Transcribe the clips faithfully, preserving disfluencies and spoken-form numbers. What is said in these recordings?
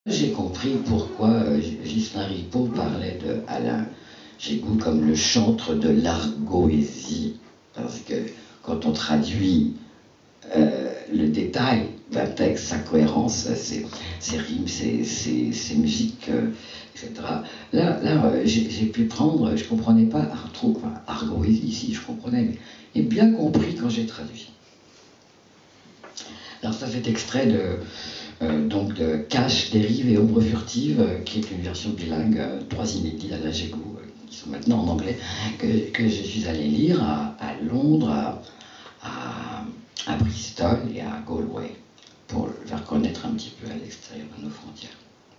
J'ai compris pourquoi euh, Ghislain Ripaud parlait de Alain Gégou comme le chantre de l'argoésie, parce que quand on traduit euh, le détail d'un texte, sa cohérence, ses, ses rimes, ses, ses, ses musiques, euh, et cetera. Là, là euh, j'ai pu prendre, je ne comprenais pas un truc, enfin, argoésie ici, je comprenais, mais j'ai bien compris quand j'ai traduit. Alors ça, c'est extrait de, euh, donc de Cache, Dérive et Ombre Furtive, euh, qui est une version bilingue, euh, trois inédits d'Alain Gégou, euh, qui sont maintenant en anglais, que, que je suis allé lire à, à Londres, à, à, à Bristol et à Galway, pour le faire connaître un petit peu à l'extérieur de nos frontières.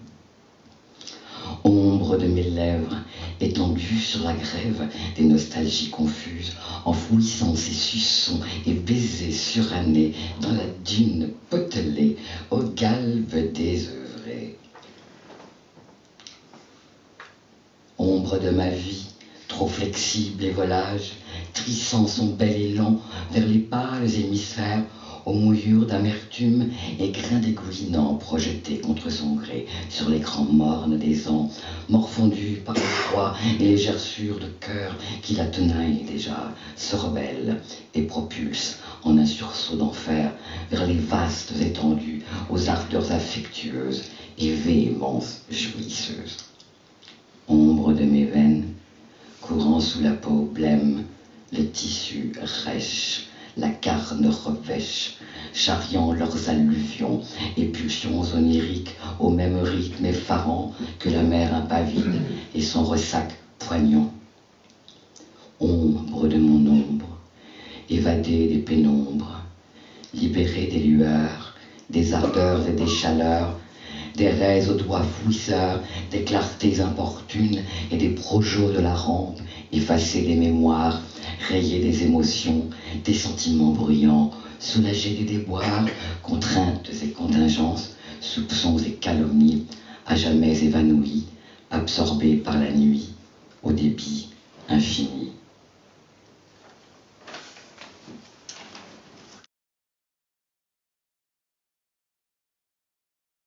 Ombre de mes lèvres, étendue sur la grève des nostalgies confuses, enfouissant ses suçons et baisers surannés dans la dune potelée aux galbes désœuvrées. Ombre de ma vie, trop flexible et volage, trissant son bel élan vers les pâles hémisphères, aux mouillures d'amertume et grains dégoulinants projetés contre son gré sur l'écran morne des ans, morfondus par le froid et les gerçures de cœur qui la tenaillent déjà, se rebellent et propulsent en un sursaut d'enfer vers les vastes étendues, aux ardeurs affectueuses et véhémences jouisseuses. Ombre de mes veines, courant sous la peau blême, le tissu rêche, la carne revêche, charriant leurs alluvions et pulsions oniriques au même rythme effarant que la mer impavide et son ressac poignant. Ombre de mon ombre, évadée des pénombres, libérée des lueurs, des ardeurs et des chaleurs, des raies aux doigts fouisseurs, des clartés importunes et des projets de la rampe, effacés des mémoires, rayés des émotions, des sentiments bruyants, soulagés des déboires, contraintes et contingences, soupçons et calomnies, à jamais évanouis, absorbés par la nuit, au débit infini.